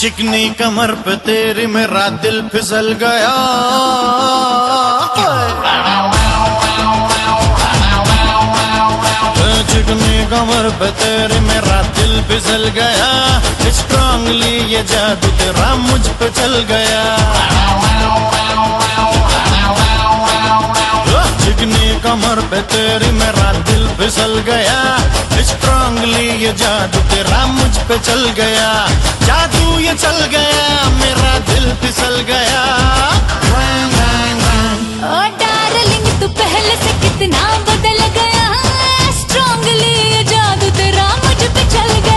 चिकनी कमर पे तेरी मेरा दिल फिसल गया। चिकनी कमर पे तेरी मेरा दिल फिसल गया। स्ट्रांगली ये जादू तेरा मुझ पे चल गया। चिकनी कमर पे तेरी मेरा दिल फिसल गया। स्ट्रांगली ये जादू तेरा मुझ पे चल गया। जादू ये चल गया, मेरा दिल फिसल गया। ओ डार्लिंग तू पहले से कितना बदल गया। स्ट्रांगली ये जादू तेरा मुझ पे चल गया।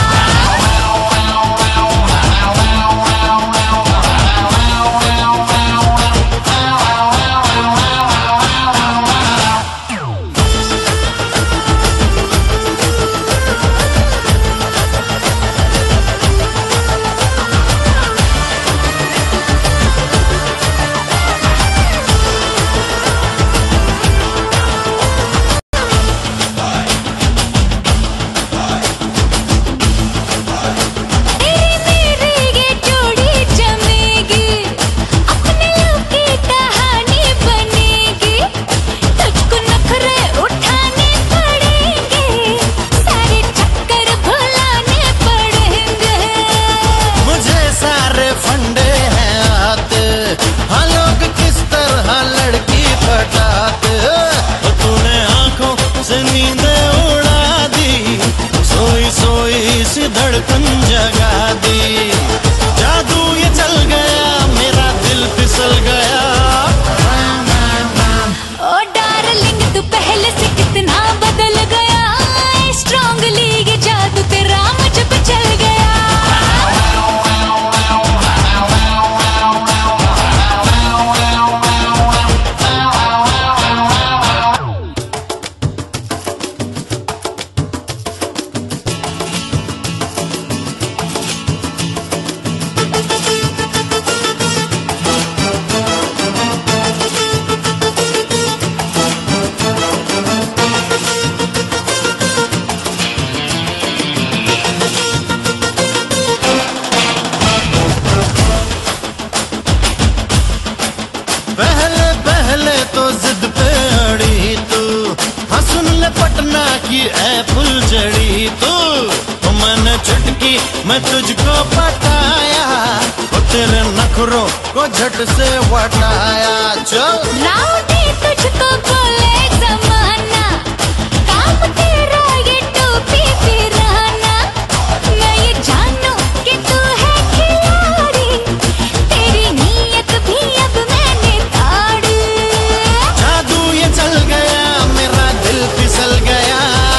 धड़कन जगा दी। जादू ये चल गया, मेरा दिल फिसल गया। ओ डार्लिंग तू पहले से कितना बदल गया। स्ट्रांगली ये जादू तेरा मुझ पे चल गया। पहले पहले तो जिद पे अड़ी तू। हाँ सुन ले पटना की ऐ फुलझड़ी तू। तो मैंने चुटकी मैं तुझको पटाया। तो तेरे नखरों को झट से वटाया। चल राउडी तुझको बोले जमाना। काम तेरा ये टोपी पिराना। मैं ये जानू कि तू है खिलाड़ी। तेरी नीयत भी अब मैंने ताड़ी। जादू ये चल गया, मेरा दिल फिसल गया।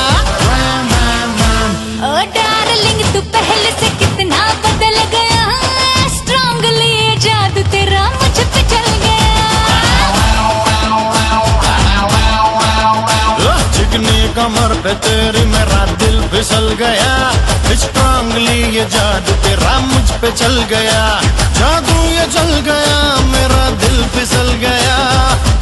ओ डार्लिंग तू पहले से कितना बदल गया। स्ट्रांगली ये जादू तेरा मुझ पे चल गया। चिकनी कमर पे तेरी मेरा दिल फिसल गया। स्ट्रांगली ये जादू तेरा मुझ पे चल गया। जादू ये चल गया, मेरा दिल फिसल गया।